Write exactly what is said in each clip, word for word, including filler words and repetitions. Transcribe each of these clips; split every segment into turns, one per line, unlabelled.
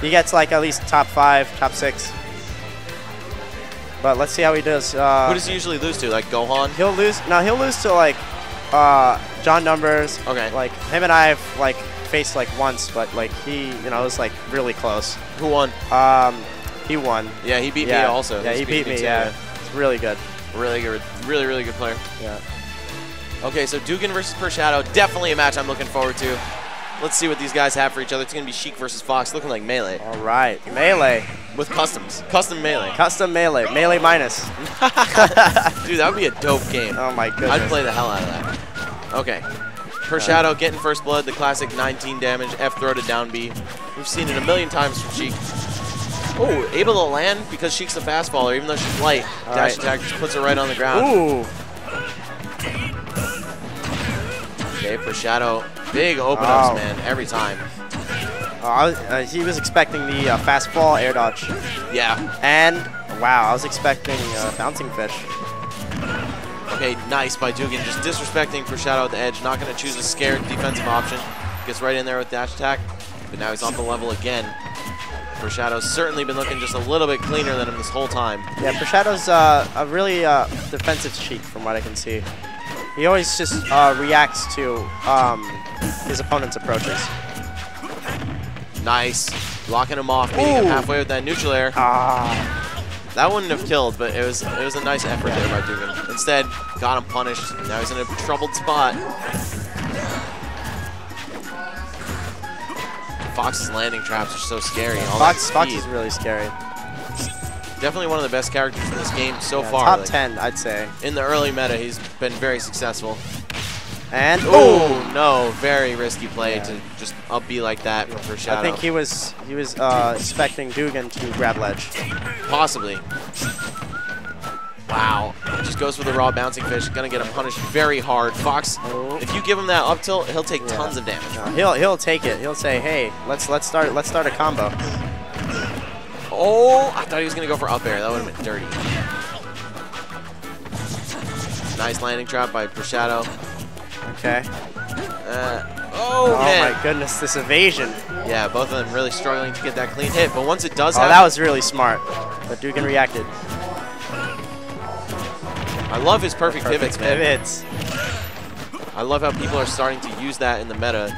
He gets like at least top five, top six. But let's see how he does. Uh,
Who does he usually lose to? Like Gohan?
He'll lose. No, he'll lose to like uh, John Numbers.
Okay.
Like him and I have like faced like once, but like he, you know, it was like really close.
Who won?
Um, he won.
Yeah, he beat
yeah.
me also.
Yeah,
He's
he beat me.
too,
Yeah, it's really good.
Really good. Really, really good player.
Yeah.
Okay, so Dugan versus Pershadow, definitely a match I'm looking forward to. Let's see what these guys have for each other. It's going to be Sheik versus Fox, looking like Melee.
All right, Melee.
With customs. Custom Melee.
Custom Melee. Melee minus.
Dude, that would be a dope game.
Oh my goodness.
I'd play the hell out of that. Okay. Pershadow getting first blood, the classic nineteen damage, F throw to down B. We've seen it a million times from Sheik. Oh, able to land because Sheik's a fast faller, even though she's light.
All
Dash
right.
attack just puts her right on the ground.
Ooh.
Okay, Pershadow, big open
Oh.
ups, man, every time.
Uh, I was, uh, he was expecting the uh, fast fall air dodge.
Yeah.
And, wow, I was expecting uh, bouncing fish.
Okay, nice by Dugan, just disrespecting Pershadow at the edge, not going to choose a scared defensive option. Gets right in there with dash attack, but now he's off the level again. Pershadow's certainly been looking just a little bit cleaner than him this whole time.
Yeah, Pershadow's uh, a really uh, defensive Sheik from what I can see. He always just uh, reacts to um, his opponent's approaches.
Nice. Blocking him off, beating him halfway with that neutral air.
Ah.
That wouldn't have killed, but it was it was a nice effort there by Dugan. Instead, got him punished. Now he's in a troubled spot. Fox's landing traps are so scary. All
Fox,
that
Fox
speed.
is really scary.
Definitely one of the best characters in this game so
Yeah,
far.
top
like,
ten, I'd say.
In the early meta, he's been very successful.
And
oh no, very risky play
Yeah.
to just up B like that for Shadow.
I think he was he was uh, expecting Dugan to grab ledge.
Possibly. Wow. Just goes for the raw bouncing fish. Gonna get him punished very hard. Fox,
Oh.
if you give him that up tilt, he'll take
Yeah.
tons of damage.
No, he'll he'll take it. He'll say, "Hey, let's let's start let's start a combo."
Oh, I thought he was gonna go for up air. That would have been dirty. Nice landing trap by Pershadow.
Okay.
Uh, oh,
Oh
man.
my goodness, this evasion.
Yeah, both of them really struggling to get that clean hit. But once it does
Oh,
happen,
that was really smart. But Dugan reacted.
I love his perfect,
Perfect
pivots, man.
pivots.
I love how people are starting to use that in the meta.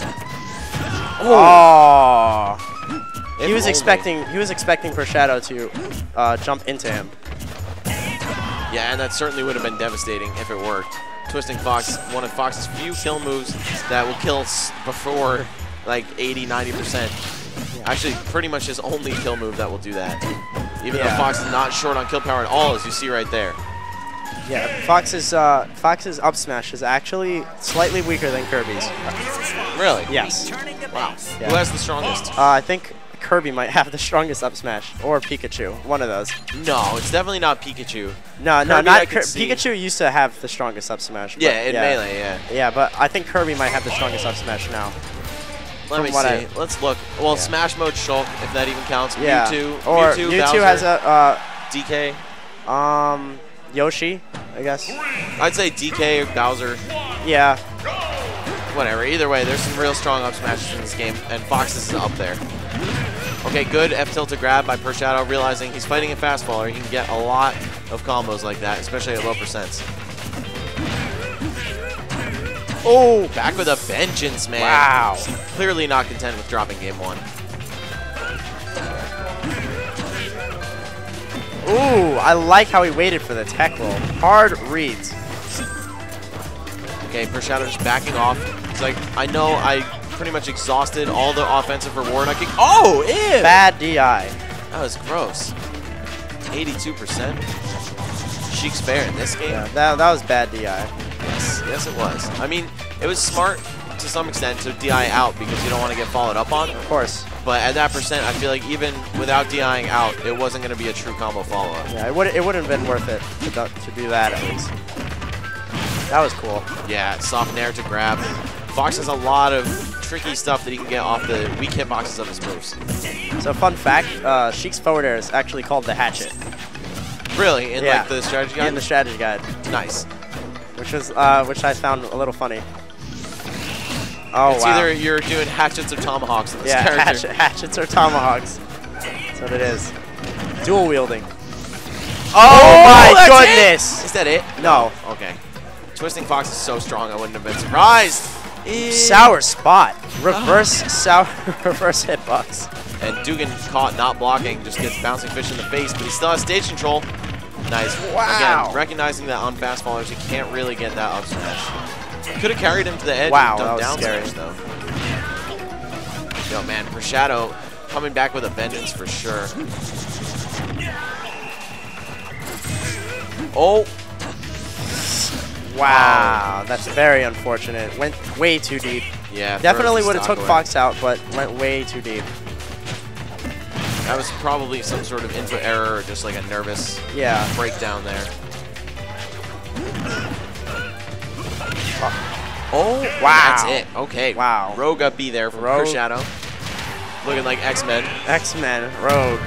Oh.
If
He was
only.
expecting he was expecting Pershadow to uh, jump into him.
Yeah, and that certainly would have been devastating if it worked. Twisting Fox, one of Fox's few kill moves that will kill s before like eighty, ninety percent. Actually, pretty much his only kill move that will do that. Even
Yeah.
though Fox is not short on kill power at all, as you see right there.
Yeah, Fox's uh, Fox's up smash is actually slightly weaker than Kirby's.
Really?
Yes.
Wow.
Yeah.
Who has the strongest?
Uh, I think Kirby might have the strongest up smash, or Pikachu, one of those.
No, it's definitely not Pikachu.
No, no,
Kirby I
not
could
Kir
see.
Pikachu used to have the strongest up smash. but
Yeah, in
yeah.
Melee, yeah.
Yeah, but I think Kirby might have the strongest up smash now.
Let
From
me see.
what I-
Let's look. Well,
Yeah.
Smash Mode Shulk, if that even counts.
Yeah.
Mewtwo,
Or
Mewtwo,
Mewtwo
Bowser,
has a uh,
D K.
um Yoshi, I guess.
I'd say D K or Bowser.
Yeah.
Whatever. Either way, there's some real strong up smashes in this game, and Fox's is up there. Okay, good F tilt to grab by Pershadow, realizing he's fighting a fast faller. He can get a lot of combos like that, especially at low percents. Oh, back with a vengeance, man.
Wow.
Clearly not content with dropping game one.
Ooh, I like how he waited for the tech roll. Hard reads.
Okay, Pershadow just backing off. He's like, I know I pretty much exhausted all the offensive reward I could. Oh, ew!
Bad D I.
That was gross. eighty-two percent. Sheik's fair in this game.
Yeah, that, that was bad D I.
Yes, yes it was. I mean, it was smart to some extent to D I out because you don't want to get followed up on.
Of course.
But at that percent, I feel like even without DIing out, it wasn't going to be a true combo follow-up.
Yeah, it would it wouldn't have been worth it to, do- to do that at least. That was cool.
Yeah, soft nair to grab. Fox has a lot of tricky stuff that he can get off the weak hitboxes of his moves.
So fun fact, uh, Sheik's forward air is actually called the hatchet.
Really? In
Yeah.
like the strategy guide?
In the strategy guide.
Nice.
Which was uh, which I found a little funny. Oh
it's
wow.
either you're doing hatchets or tomahawks in this
yeah,
character.
hatchet, hatchets or tomahawks. That's what it is. Dual wielding. Oh,
Oh,
my
that's
goodness!
Is that it?
No.
Okay. Twisting Fox is so strong, I wouldn't have been surprised.
Sour spot. Reverse sour reverse hitbox.
And Dugan caught not blocking, just gets bouncing fish in the face, but he still has stage control. Nice.
Wow.
Again, recognizing that on fast followers, he can't really get that up smash. Could have carried him to the edge
Wow,
and done
that was
down
scary.
smash, though. Yo, man, Pershadow coming back with a vengeance for sure. Oh.
Wow, that's very unfortunate. Went way too deep.
Yeah.
Definitely
throws the
would have
stock
took
away.
Fox out, but went way too deep.
That was probably some sort of input error or just like a nervous
Yeah.
breakdown there. Oh,
Wow.
that's it. Okay.
Wow.
Rogue up B there from
Rogue.
Pershadow. Looking like X-Men.
X-Men, Rogue.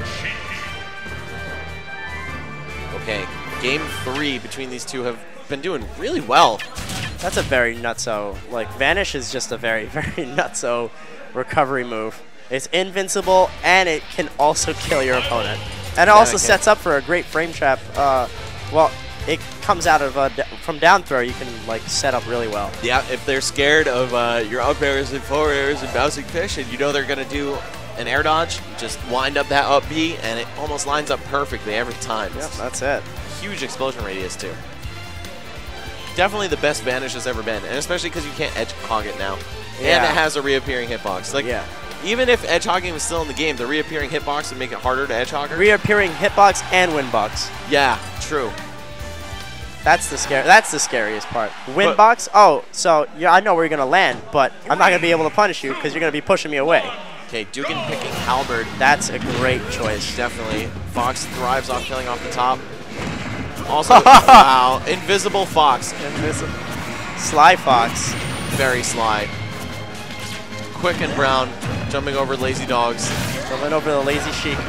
Okay. Game three between these two have been doing really well.
That's a very nutso. Like, Vanish is just a very, very nutso recovery move. It's invincible, and it can also kill your opponent. And it
Yeah,
also
it can.
sets up for a great frame trap. Uh, well, it comes out of uh, d from down throw. You can like set up really well.
Yeah, if they're scared of uh, your up airs and forward airs and bouncing fish, and you know they're going to do an air dodge, just wind up that up B, and it almost lines up perfectly every time.
Yep,
It's
that's it.
huge explosion radius, too. Definitely the best Vanish has ever been, and especially because you can't edge hog it now. And
Yeah.
it has a reappearing hitbox. Like,
Yeah.
even if edge hogging was still in the game, the reappearing hitbox would make it harder to edge hogger.
Reappearing hitbox and winbox.
Yeah, true.
That's the scare. That's the scariest part. Winbox. Oh, so yeah, I know where you're gonna land, but I'm not gonna be able to punish you because you're gonna be pushing me away.
Okay, Dugan picking Halberd.
That's a great choice.
Definitely. Fox thrives off killing off the top. Also, wow, Invisible Fox.
Invisible. Sly Fox.
Very sly. Quick and brown, jumping over lazy dogs.
Jumping over the lazy sheep.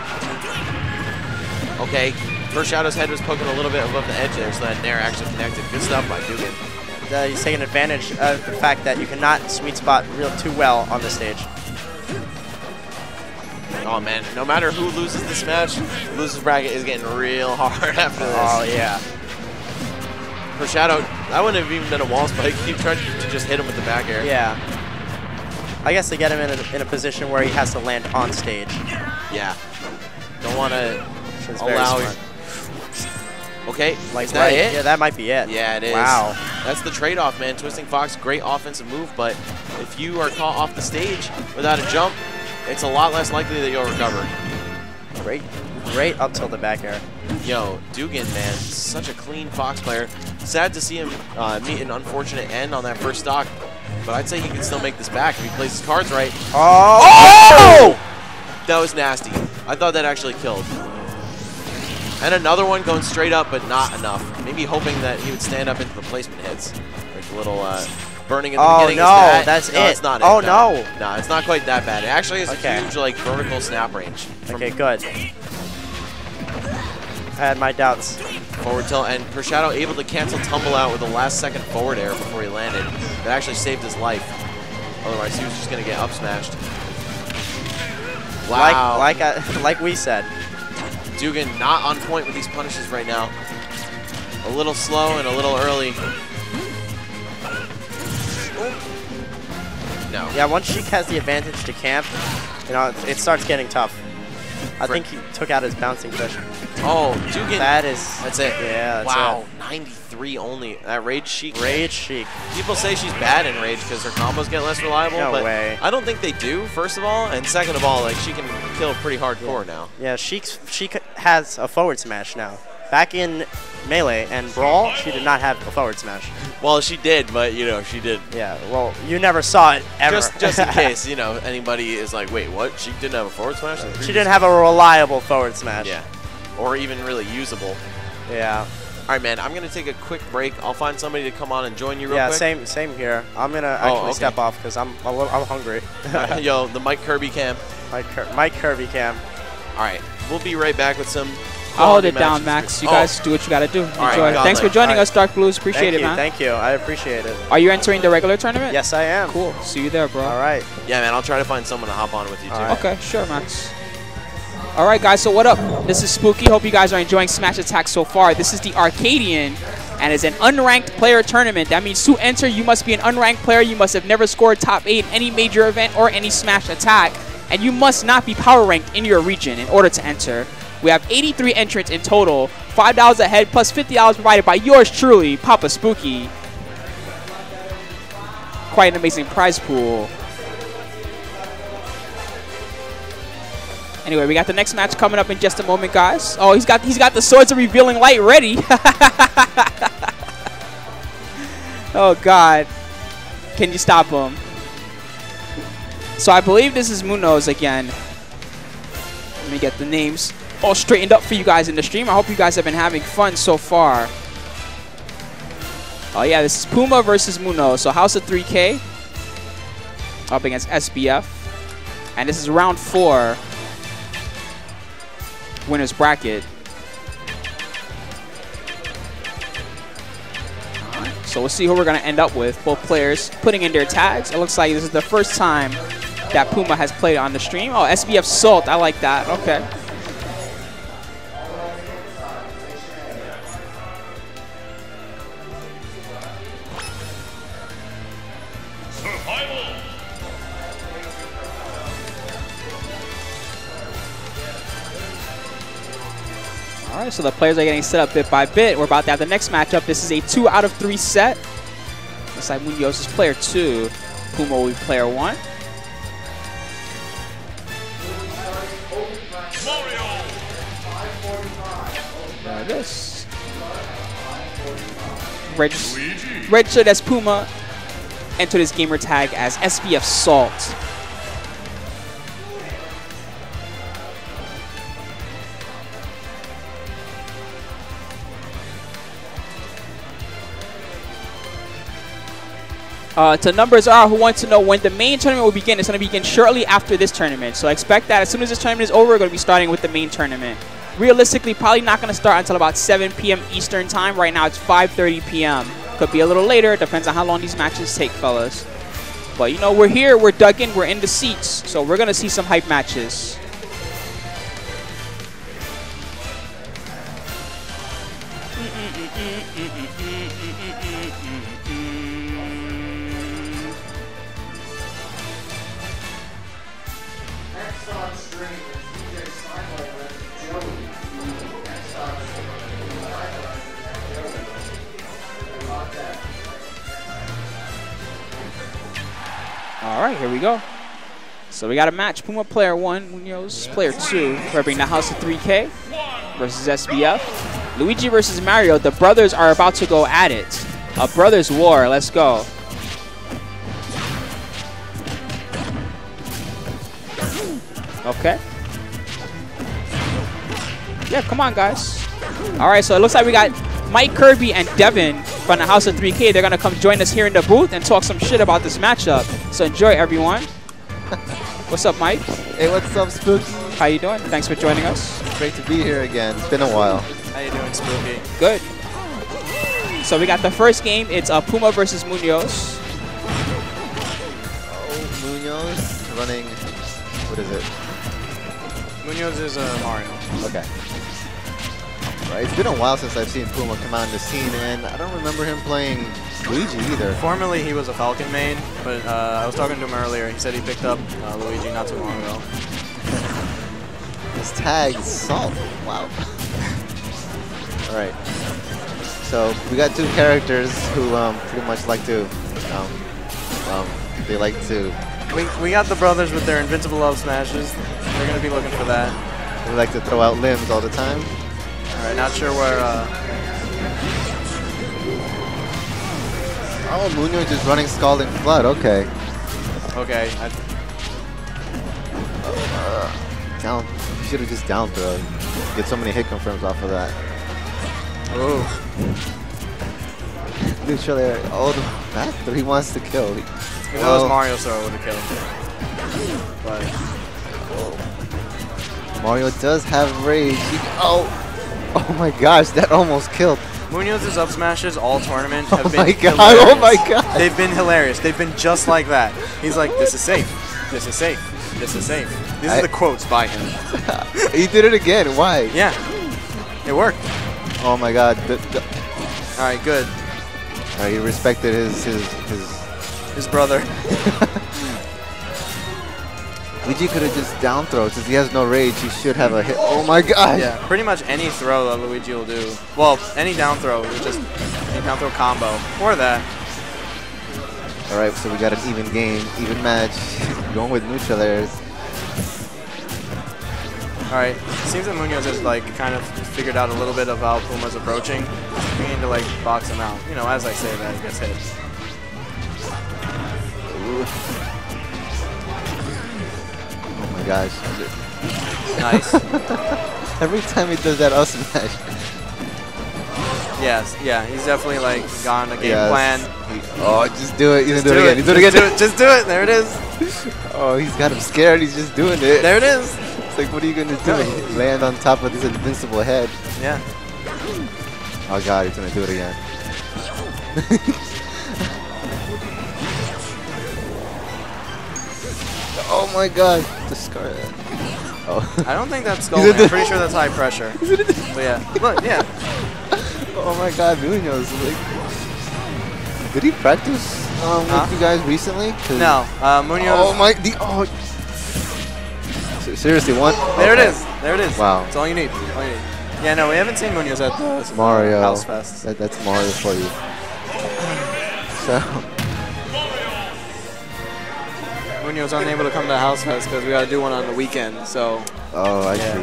Okay, Pershadow's head was poking a little bit above the edge there, so that Nair actually connected. Good stuff by Dugan.
Uh, he's taking advantage of the fact that you cannot sweet spot real too well on the stage.
Oh man, no matter who loses this match, losers bracket is getting real hard after this.
Oh yeah.
Pershadow, that wouldn't have even been a wall spike. He tried to just hit him with the back air.
Yeah. I guess to get him in a, in a position where he has to land on stage.
Yeah. Don't want to
Which is very
allow.
smart.
Okay,
Like
is that
right-
it?
Yeah, that might be it.
Yeah, it is.
Wow.
That's the trade-off, man. Twisting Fox, great offensive move, but if you are caught off the stage without a jump, it's a lot less likely that you'll recover.
Great, great up tilt the back air.
Yo, Dugan, man, such a clean Fox player. Sad to see him uh, meet an unfortunate end on that first stock, but I'd say he can still make this back if he plays his cards right.
Oh!
That was nasty. I thought that actually killed. And another one going straight up, but not enough. Maybe hoping that he would stand up into the placement hits. Like a little uh, burning in the
Oh,
beginning.
no,
is that.
that's
no,
it.
It's not
Oh,
it.
no.
No, it's not quite that bad. It actually has
Okay.
a huge like vertical snap range. From
Okay, good. I had my doubts.
forward tilt, and Pershadow able to cancel tumble out with a last second forward air before he landed. That actually saved his life. Otherwise, he was just going to get up smashed. Wow.
Like, like, I, like we said.
Dugan not on point with these punishes right now. A little slow and a little early. No.
Yeah, once Sheik has the advantage to camp, you know, it, it starts getting tough. I
For-
think he took out his bouncing fish.
Oh, Dugan.
That is.
That's it.
Yeah, that's
wow. ninety-three only. That Rage Sheik.
it. Rage Sheik.
People say she's bad in Rage because her combos get less reliable.
No
but
way.
I don't think they do, first of all. And second of all, like she can kill pretty hardcore now.
Yeah, Sheik's, Sheik has a forward smash now. Back in Melee and Brawl, she did not have a forward smash.
Well, she did, but you know, she did.
Yeah, well, you never saw it ever.
Just, just in case, you know, anybody is like, wait, what? She didn't have a forward smash? in the
She
previous-
didn't have a reliable forward smash.
Yeah. Or even really usable.
Yeah.
All right, man. I'm gonna take a quick break. I'll find somebody to come on and join you real
Yeah,
quick.
same same here. I'm gonna
Oh,
actually
okay.
step off because I'm a little, I'm hungry.
Yo, the Mike Kirby cam.
Mike, Cur Mike Kirby cam.
All right, we'll be right back with some.
I'll hold
quality
it down,
matches.
Max. You
Oh,
guys do what you gotta do. Enjoy.
right,
Thanks for
godlike.
joining
All right.
us, Dark Blues. Appreciate
Thank
it,
you,
man.
thank you. I appreciate it.
Are you entering the regular tournament?
Yes, I am.
Cool. See you there, bro.
All right.
Yeah, man. I'll try to find someone to hop on with you too.
All right.
Okay, sure, Max. All right, guys, so what up? This is Spooky. Hope you guys are enjoying Smash Attack so far. This is the Arcadian, and it's an unranked player tournament. That means to enter, you must be an unranked player. You must have never scored top eight in any major event or any Smash Attack, and you must not be power ranked in your region in order to enter. We have eighty-three entrants in total, five dollars a head plus fifty dollars provided by yours truly, Papa Spooky. Quite an amazing prize pool. Anyway, we got the next match coming up in just a moment, guys. Oh, he's got he's got the Swords of Revealing Light ready. Oh God, can you stop him? So I believe this is Munoz again. Let me get the names all straightened up for you guys in the stream. I hope you guys have been having fun so far. Oh yeah, this is Puma versus Munoz. So House of three K up against S B F, and this is round four. Winner's bracket. Right, so we'll see who we're going to end up with. Both players putting in their tags. It looks like this is the first time that Puma has played on the stream. Oh, S B F Salt. I like that. Okay. All right, so the players are getting set up bit by bit. We're about to have the next matchup. This is a two out of three set. Looks like Munoz is player two. Puma will be player one. There it is. Reg registered as Puma. Entered his gamer tag as S B F Salt. Uh, to Numbers R, who wants to know when the main tournament will begin. It's going to begin shortly after this tournament. So expect that as soon as this tournament is over, we're going to be starting with the main tournament. Realistically, probably not going to start until about seven P M Eastern time. Right now, it's five thirty P M Could be a little later. Depends on how long these matches take, fellas. But, you know, we're here. We're dug in. We're in the seats. So we're going to see some hype matches. All right, here we go. So we got a match. Puma player one, Munoz player two, representing the House of three K versus S B F. Luigi versus Mario. The brothers are about to go at it. A brothers war. Let's go. Okay. Yeah, come on, guys. All right, so it looks like we got Mike Kirby and Devin from the House of three K. They're going to come join us here in the booth and talk some shit about this matchup. So enjoy, everyone. What's up, Mike?
Hey, what's up, Spooky?
How you doing? Thanks for joining us.
Great to be here again. It's been a while.
How you doing, Spooky?
Good. So we got the first game. It's uh, Puma versus Munoz.
Oh, Munoz running. What is it?
Munoz is uh, Mario.
Okay. Right. It's been a while since I've seen Puma come out in the scene, and I don't remember him playing Luigi either.
Formerly, he was a Falcon main, but uh, I was talking to him earlier. He said he picked up uh, Luigi not too long ago.
His tag is Salt. Wow. All right. So we got two characters who um, pretty much like to, um, um, they like to.
We, we got the brothers with their invincible love smashes. They're going to be looking for that.
They like to throw out limbs all the time.
All right, not sure where... Uh...
Oh, Munoz is running Scalding Flood. Okay.
Okay. I...
Uh, down. You should have just down thrown. Get so many hit confirms off of that.
Ooh.
Dude, show there. Oh, the back three wants to kill.
If that was Mario's throw, it would have killed him. But...
Oh. Mario does have rage. He, oh. Oh my gosh, that almost killed.
Munoz's up smashes all tournament have
Oh
been
my god,
hilarious.
oh my god.
They've been hilarious. They've been just like that. He's like, this is safe. This is safe. This is safe. These
I-
are the quotes by him.
He did it again. Why?
Yeah, it worked.
Oh my God. The, the,
All right, good.
uh, he respected his his his.
His brother.
Luigi could have just down throw since he has no rage. He should have a hit. Oh my God.
Yeah, pretty much any throw that Luigi will do. Well, any down throw, it's just any down throw combo or that.
All right, so we got an even game, even match. Going with neutral airs.
All right, seems that Munoz has like kind of figured out a little bit of how Puma's approaching. We need to like box him out. You know, as I say that, he gets hit.
Ooh. Oh my gosh.
Nice.
Every time he does that up smash.
Yes, yeah, he's definitely like gone a game
Yes.
plan.
He- oh, just do it. He's
Just
gonna do it again. He's
Just
doing it
do
again.
it. Just do it. There it is.
Oh, he's got him scared. He's just doing it.
There it is.
It's like, what are you gonna do? Land on top of this invincible head.
Yeah.
Oh God, he's gonna do it again. Oh my God, discard it. Oh.
I don't think that's
He's
Skullman.
in the-
I'm pretty sure that's high pressure. But yeah, look, yeah.
Oh my God, Munoz. Like, did he practice um,
Huh?
with you guys recently? 'Cause-
No, uh, Munoz.
Oh my, the oh. Se- Seriously, one.
There
okay.
it is. There it is.
Wow.
That's all you need. All you need. Yeah, no, we haven't seen Munoz at the
Mario.
House Fest.
That, that's Mario for you. So.
Munoz unable to come to House Fest because we got to do one on the weekend. So
Oh, I
Yeah.
see.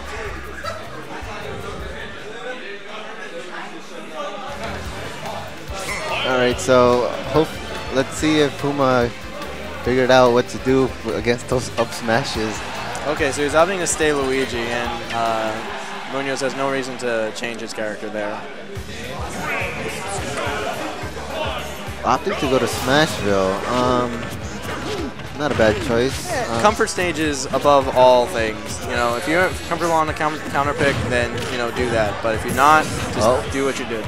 All right, so hope. Let's see if Puma figured out what to do against those up smashes.
okay, so he's opting to stay Luigi, and uh, Munoz has no reason to change his character there.
Opted to go to Smashville. Um, not a bad choice. Um,
Comfort stage is above all things. You know, if you're comfortable on the coun counter pick, then you know do that. But if you're not, just
Oh.
do what you did.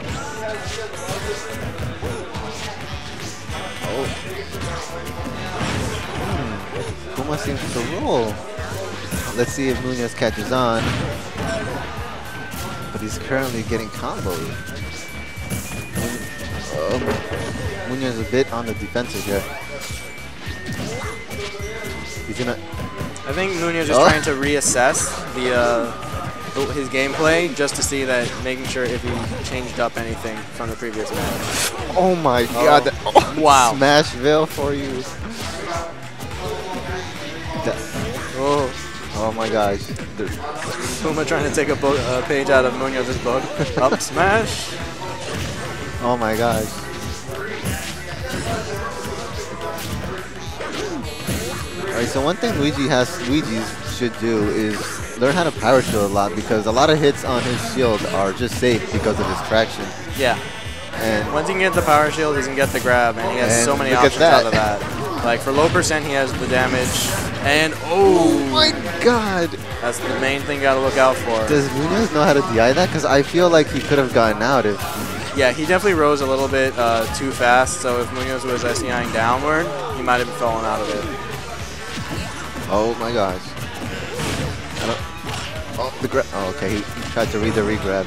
Puma seems to roll. Let's see if Munoz catches on. But he's currently getting comboed. Um, Munoz a bit on the defensive here. He's gonna.
I think Munoz is
Oh.
trying to reassess the uh, his gameplay just to see that, making sure if he changed up anything from the previous match.
Oh my God! that- oh,
Wow.
Smashville for you. That-
Oh,
oh my gosh! The-
Puma trying to take a bo uh, page out of Munoz's book. Up smash.
Oh my gosh! All right, so one thing Luigi has Luigi's should do is learn how to power shield a lot, because a lot of hits on his shield are just safe because of his traction.
Yeah.
And
Once he can get the power shield, he can get the grab, and he has
And
so many
look at
options
that.
out of that. Like for low percent, he has the damage, and oh,
my God!
that's the main thing you gotta look out for.
Does Munoz know how to D I that? Because I feel like he could have gotten out if.
Yeah, he definitely rose a little bit uh, too fast, so if Munoz was SDIing downward, he might have fallen out of it.
Oh my gosh! I don't. Oh, the grab. Oh, okay. He, he tried to read the regrab.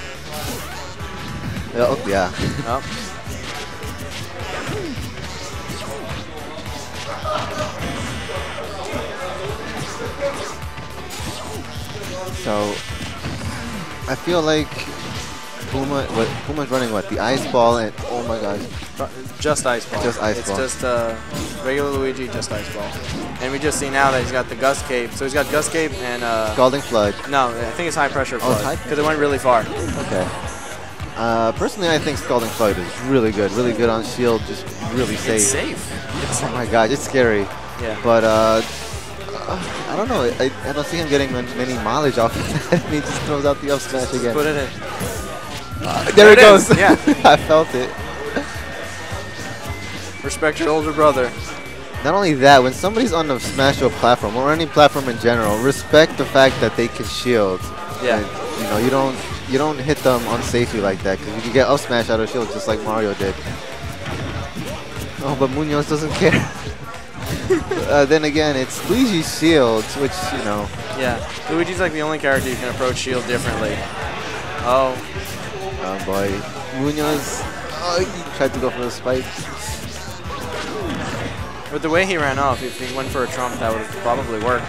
Oh yeah.
Oh.
So I feel like Puma. What Puma's running? What, the ice ball and oh my gosh!
Just ice ball.
Just ice
it's
ball.
just uh, regular Luigi, just ice ball. And we just see now that he's got the Gust Cape. So he's got Gust Cape and uh,
Scalding Flood.
no, I think it's high pressure
Oh, it's
flood
high
because it went really far.
Okay. Uh, personally, I think Scalding Flood is really good. Really good on shield. Just really safe.
It's safe. It's
Oh my god, it's scary.
Yeah.
But uh, uh, I don't know. I, I don't see him getting man- many mileage off of that. And he just throws out the up smash again.
Put it in.
Uh, there,
There
it
it
goes.
is, yeah.
I felt it.
Respect your older brother.
Not only that, when somebody's on the Smash Bros. Platform or any platform in general, respect the fact that they can shield.
Yeah.
And, you know, you don't you don't hit them unsafely like that, because you can get up smash out of shield just like Mario did. Oh, but Munoz doesn't care. uh, then again, it's Luigi's shield, which, you know.
Yeah, Luigi's like the only character you can approach shield differently. Oh.
Oh boy. Munoz, oh, he tried to go for the spike.
With the way he ran off, if he went for a trump, that would have probably worked.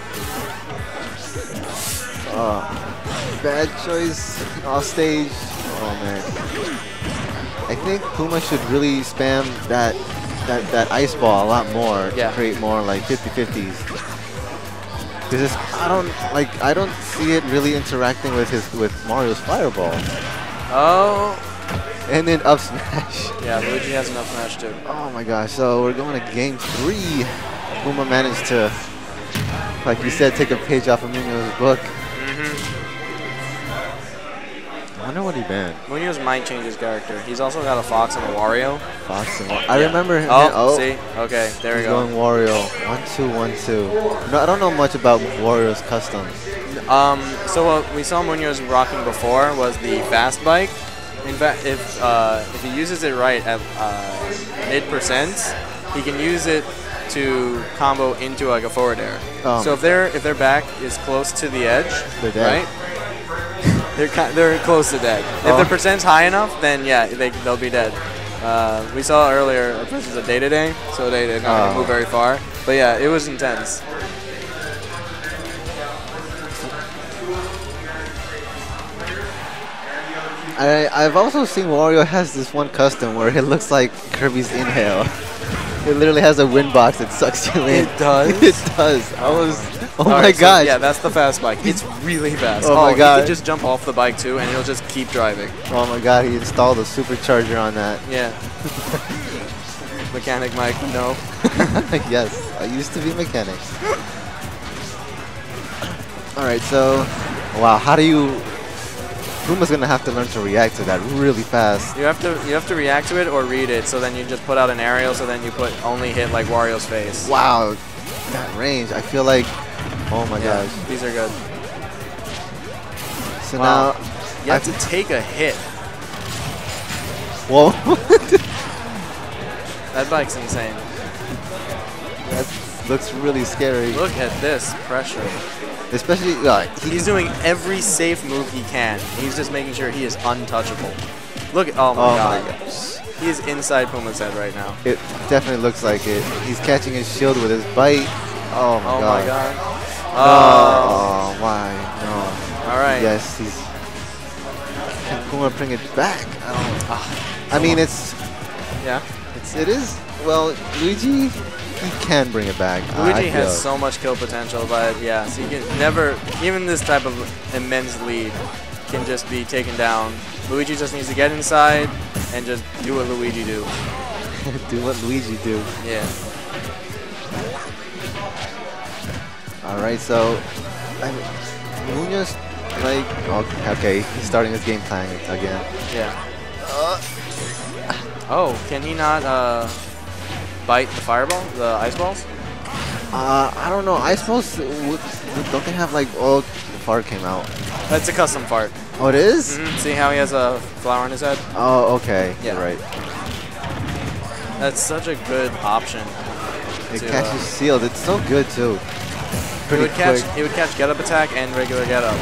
Oh, bad choice off stage. Oh man. I think Puma should really spam that that that ice ball a lot more
yeah.
to create more like fifty fifties. Because I don't like I don't see it really interacting with his with Mario's fireball.
Oh.
And then up smash.
Yeah, Luigi has an up smash too.
Oh my gosh, so we're going to game three. Puma managed to, like you said, take a page off of Munoz's book.
Mm-hmm.
I wonder what he banned.
Munoz might change his character. He's also got a Fox and a Wario.
Fox and Wario. I
yeah.
remember him.
Oh,
oh,
see? Okay, there we
he's
go.
going Wario. One, two, one, two. No, I don't know much about Wario's customs.
Um, so what we saw Munoz rocking before was the fast bike. In fact, if uh, if he uses it right at uh, mid percents, he can use it to combo into like a forward air.
Um,
so if their if their back is close to the edge,
they're dead.
right? they're ki they're close to dead. If
Oh.
their percent's high enough, then yeah, they they'll be dead. Uh, we saw earlier versus a day to day, so they they're not
Oh.
gonna move very far. But yeah, it was intense.
I, I've also seen Wario has this one custom where it looks like Kirby's Inhale. It literally has a wind box that sucks you in.
It does?
It does. I was, oh
All
my
right, so
gosh.
yeah, that's the fast bike. It's really fast.
Oh my
he
God.
can just jump off the bike too, and he'll just keep driving.
Oh my god, he installed a supercharger on that.
Yeah. Mechanic Mike, no.
Yes, I used to be mechanic. Alright, so, wow, how do you... Puma's gonna have to learn to react to that really fast.
You have to you have to react to it or read it. So then you just put out an aerial. So then you put only hit like Wario's face.
Wow, that range, I feel like, oh my
Yeah,
gosh.
these are good.
So
Wow.
now,
You have
I-
to take a hit.
whoa.
That bike's insane.
That looks really scary.
Look at this pressure.
Especially, like, he
He's doing every safe move he can. He's just making sure he is untouchable. Look at, oh my
oh
god.
my gosh.
He is inside Puma's head right now.
It definitely looks like it. He's catching his shield with his bite. Oh my
Oh
god.
my god.
No.
Oh.
Oh, why? No.
All right.
Yes, he's. Can Puma bring it back? I don't.
Ah,
I mean, it's.
yeah.
It's. It is. Well, Luigi, he can bring it back. I- I
Luigi has
feel.
so much kill potential, but yeah, so you can never, even this type of immense lead can just be taken down. Luigi just needs to get inside and just do what Luigi do.
do what Luigi do.
Yeah.
All right, so I mean, Munoz, like, okay, okay, he's starting his game plan again.
Yeah. Oh, can he not uh, bite the fireball, the ice balls?
Uh, I don't know. I suppose w- don't they have like oh, the fart came out.
That's a custom fart.
Oh, it is?
Mhm. See how he has a flower on his head?
Oh, okay.
Yeah.
You're right.
That's such a good option.
It
to,
catches
uh,
sealed. It's so good too.
He
Pretty
would catch.
quick.
He would catch get up attack and regular get up.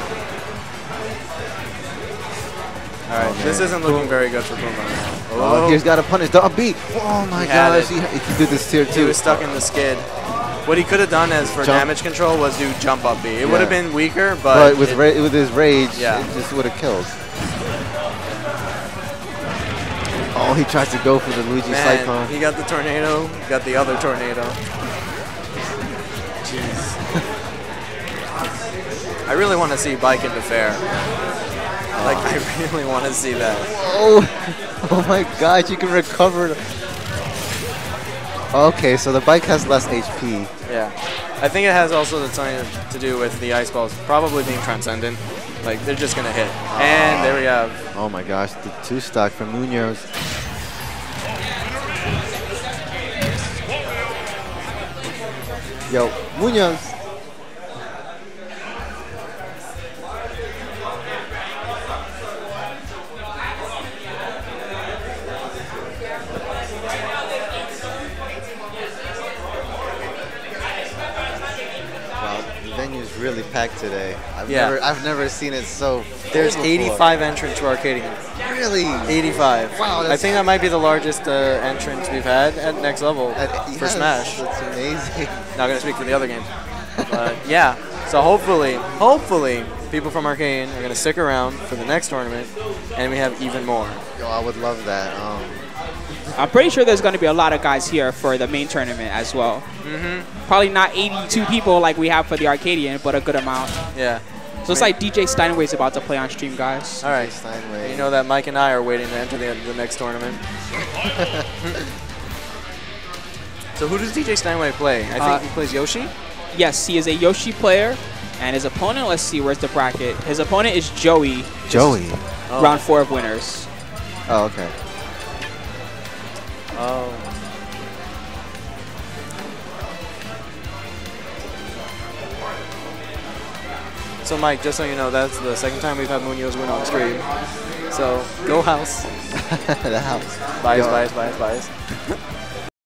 All right,
Oh,
this
man.
isn't looking very good for Puma now.
Oh, he's got to punish the up B. Oh my
He had
gosh,
it.
he, he can do this tier
He
two.
was stuck in the skid. What he could have done as for
Jump.
damage control was do jump up B. It
Yeah.
would have been weaker, but,
But with
it-
ra with his rage,
Yeah.
it just would have killed. Oh, he tries to go for the Luigi
man,
Cyclone.
he got the tornado, he got the other tornado. Jeez. I really want to see bike into fair. Like, I really want to see that.
Oh, oh my gosh, you can recover. Okay, so the bike has less H P.
Yeah. I think it has also something to do with the ice balls probably being transcendent. Like, they're just going to hit. And there we have.
Oh my gosh, the two stock from Munoz. Yo, Munoz. really packed today. I've
Yeah.
never I've never seen it so full
There's
before.
eighty-five entrants to Arcadian.
Really?
eighty-five.
Wow,
I
that's-
think that might be the largest uh, entrance we've had at next level
At-
for
yes,
Smash.
That's amazing.
Not gonna speak for the other games, but yeah. So hopefully, hopefully, people from Arcadian are gonna stick around for the next tournament, and we have even more.
Yo, I would love that. Um,
I'm pretty sure there's going to be a lot of guys here for the main tournament as well.
Mm-hmm.
Probably not eighty-two people like we have for the Arcadian, but a good amount.
Yeah.
So it's like D J Steinway's about to play on stream, guys.
All right.
Steinway.
You know that Mike and I are waiting to enter the, the next tournament. So who does D J Steinway play? I think
Uh,
he plays Yoshi.
Yes, he is a Yoshi player, and his opponent, let's see, where's the bracket? His opponent is Joey,
Joey.
Oh.
round four of winners.
Oh, okay.
Oh. So Mike, just so you know, that's the second time we've had Munoz win on stream. So go house.
The house.
Bias,
Yo.
bias, bias, bias.